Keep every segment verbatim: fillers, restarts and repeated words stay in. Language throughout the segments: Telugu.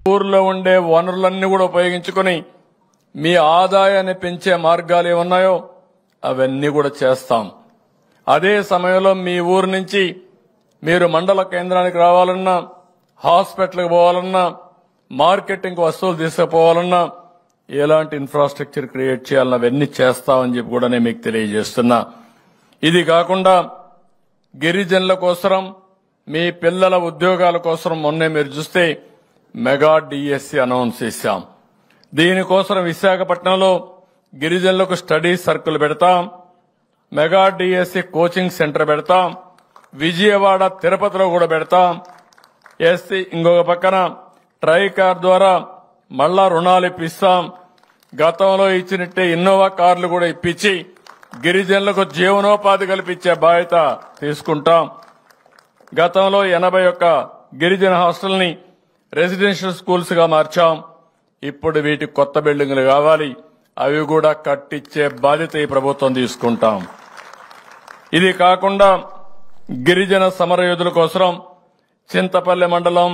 ఊర్లో ఉండే వనరులన్నీ కూడా ఉపయోగించుకుని మీ ఆదాయాన్ని పెంచే మార్గాలు ఏమున్నాయో అవన్నీ కూడా చేస్తాం. అదే సమయంలో మీ ఊరు నుంచి మీరు మండల కేంద్రానికి రావాలన్నా, హాస్పిటల్కి పోవాలన్నా, మార్కెటింగ్ వస్తువులు తీసుకుపోవాలన్నా ఎలాంటి ఇన్ఫ్రాస్ట్రక్చర్ క్రియేట్ చేయాలన్నా అవన్నీ చేస్తామని చెప్పి కూడా నేను మీకు తెలియజేస్తున్నా. ఇది కాకుండా గిరిజనుల కోసం, మీ పిల్లల ఉద్యోగాల కోసం మొన్నే మీరు చూస్తే మెగా డిఎస్సి అనౌన్స్ చేశాం. దీనికోసం విశాఖపట్నంలో గిరిజనులకు స్టడీ సర్కిల్ పెడతాం, మెగా డిఎస్సి కోచింగ్ సెంటర్ పెడతాం, విజయవాడ తిరుపతిలో కూడా పెడతాం. ఎస్సీ ఇంకొక పక్కన ట్రైకార్ ద్వారా మళ్లా రుణాలు ఇప్పిస్తాం. గతంలో ఇచ్చినట్టే ఇన్నోవా కార్లు కూడా ఇప్పించి గిరిజనులకు జీవనోపాధి కల్పించే బాధ్యత తీసుకుంటాం. గతంలో ఎనభై ఒక్క గిరిజన హాస్టల్ని రెసిడెన్షియల్ స్కూల్స్ గా మార్చాం. ఇప్పుడు వీటికి కొత్త బిల్డింగులు కావాలి, అవి కూడా కట్టించే బాధ్యత ఈ ప్రభుత్వం తీసుకుంటాం. ఇది కాకుండా గిరిజన సమరయోధుల కోసం చింతపల్లి మండలం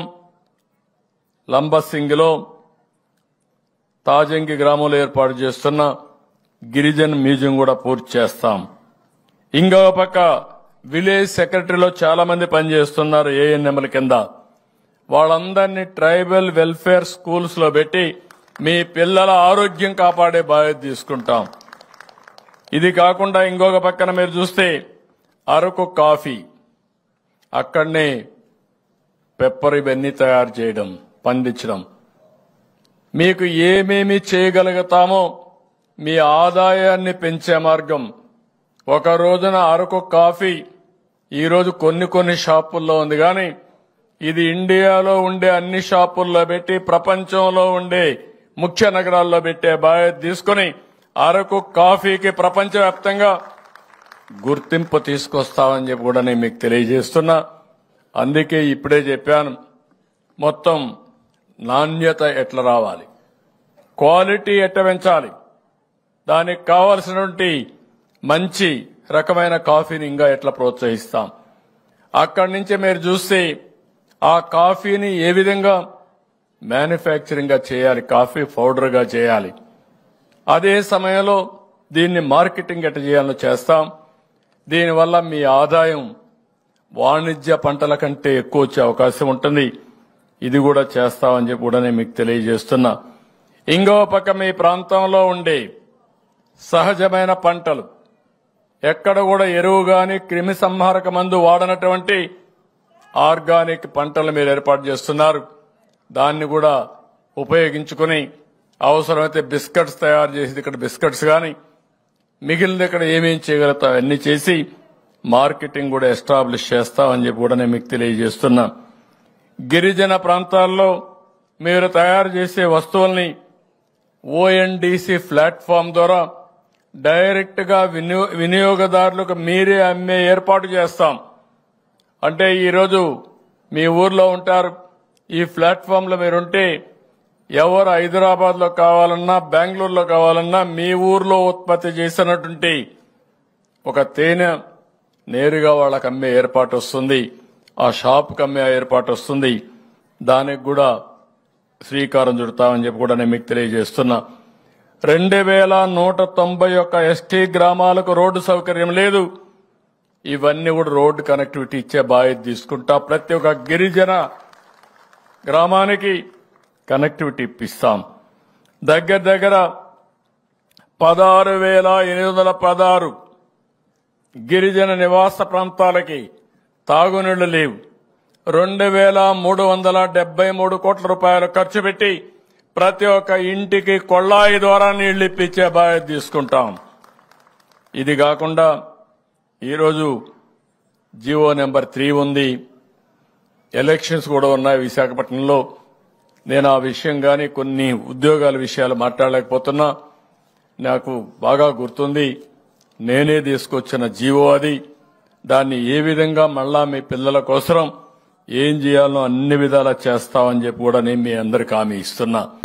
లంబసింగిలో తాజంగి గ్రామంలో ఏర్పాటు చేస్తున్న గిరిజన్ మ్యూజియం కూడా పూర్తి చేస్తాం. ఇంకో పక్క విలేజ్ సెక్రటరీలో చాలా మంది పనిచేస్తున్నారు ఏఎన్ఎంల కింద. వాళ్ళందరినీ ట్రైబల్ వెల్ఫేర్ స్కూల్స్ లో పెట్టి మీ పిల్లల ఆరోగ్యం కాపాడే బాధ్యత తీసుకుంటాం. ఇది కాకుండా ఇంకొక పక్కన మీరు చూస్తే అరకు కాఫీ, అక్కడనే పెప్పర్ ఇవన్నీ తయారు చేయడం, పండించడం, మీకు ఏమేమి చేయగలుగుతామో మీ ఆదాయాన్ని పెంచే మార్గం. ఒక రోజున అరకు కాఫీ ఈరోజు కొన్ని కొన్ని షాపుల్లో ఉంది, కానీ ఇది ఇండియాలో ఉండే అన్ని షాపుల్లో పెట్టి ప్రపంచంలో ఉండే ముఖ్య నగరాల్లో పెట్టే బాధ్యత తీసుకుని అరకు కాఫీకి ప్రపంచవ్యాప్తంగా గుర్తింపు తీసుకొస్తామని చెప్పి కూడా నేను మీకు తెలియజేస్తున్నా. అందుకే ఇప్పుడే చెప్పాను, మొత్తం నాణ్యత ఎట్లా రావాలి, క్వాలిటీ ఎట్లా పెంచాలి, దానికి కావాల్సినటువంటి మంచి రకమైన కాఫీని ఇంకా ఎట్లా ప్రోత్సహిస్తాం. అక్కడి నుంచి మీరు చూస్తే ఆ కాఫీని ఏ విధంగా మ్యానుఫ్యాక్చరింగ్ గా చేయాలి, కాఫీ పౌడర్ గా చేయాలి. అదే సమయంలో దీన్ని మార్కెటింగ్ ఎట్లా చేయాలో చేస్తాం. దీనివల్ల మీ ఆదాయం వాణిజ్య పంటల కంటే ఎక్కువ వచ్చే అవకాశం ఉంటుంది. ఇది కూడా చేస్తామని చెప్పి కూడా నేను మీకు తెలియజేస్తున్నా. ఇంకో పక్క మీ ప్రాంతంలో ఉండే సహజమైన పంటలు, ఎక్కడ కూడా ఎరువు గాని క్రిమి సంహారక మందు వాడనటువంటి ఆర్గానిక్ పంటలు మీరు ఏర్పాటు చేస్తున్నారు. దాన్ని కూడా ఉపయోగించుకుని అవసరమైతే బిస్కెట్స్ తయారు చేసి ఇక్కడ బిస్కెట్స్ గాని మిగిలిన ఇక్కడ ఏమేం చేయగలుగుతాం అన్ని చేసి మార్కెటింగ్ కూడా ఎస్టాబ్లిష్ చేస్తామని చెప్పి కూడా నేను మీకు తెలియజేస్తున్నా. గిరిజన ప్రాంతాల్లో మీరు తయారు చేసే వస్తువుల్ని ఓఎన్డీసీ ప్లాట్ఫామ్ ద్వారా డైరెక్ట్ గా వినియోగదారులకు మీరే అమ్మే ఏర్పాటు చేస్తాం. అంటే ఈరోజు మీ ఊర్లో ఉంటారు, ఈ ప్లాట్ఫామ్ లో మీరుంటే ఎవరు హైదరాబాద్ లో కావాలన్నా, బెంగళూరులో కావాలన్నా మీ ఊర్లో ఉత్పత్తి చేసినటువంటి ఒక తేనె నేరుగా వాళ్ళకి అమ్మే ఏర్పాటు వస్తుంది, ఆ షాప్కి అమ్మే ఏర్పాటు వస్తుంది. దానికి కూడా శ్రీకారం చుడతామని చెప్పి కూడా నేను మీకు తెలియజేస్తున్నా. రెండు వేల నూట తొంభై ఒక్క ఎస్టీ గ్రామాలకు రోడ్డు సౌకర్యం లేదు. ఇవన్నీ కూడా రోడ్డు కనెక్టివిటీ ఇచ్చే బాధ్యత తీసుకుంటా. ప్రతి ఒక్క గిరిజన గ్రామానికి కనెక్టివిటీ ఇప్పిస్తాం. దగ్గర దగ్గర పదహారు వేల ఎనిమిది వందల పదహారు గిరిజన నివాస ప్రాంతాలకి తాగునీళ్లు లేవు. రెండు వేల మూడు వందల డెబ్బై మూడు కోట్ల రూపాయలు ఖర్చు పెట్టి ప్రతి ఒక్క ఇంటికి కొళాయి ద్వారా నీళ్లు ఇప్పించే బాధ్యత తీసుకుంటాం. ఇది కాకుండా ఈరోజు జియో నెంబర్ త్రీ ఉంది, ఎలక్షన్స్ కూడా ఉన్నాయి విశాఖపట్నంలో. నేను ఆ విషయం కానీ కొన్ని ఉద్యోగాల విషయాలు మాట్లాడలేకపోతున్నా. నాకు బాగా గుర్తుంది, నేనే తీసుకొచ్చిన జీవో అది. దాన్ని ఏ విధంగా మళ్ళా మీ పిల్లల కోసం ఏం చేయాలో అన్ని విధాలా చేస్తామని చెప్పి కూడా నేను మీ అందరికి హామీ ఇస్తున్నా.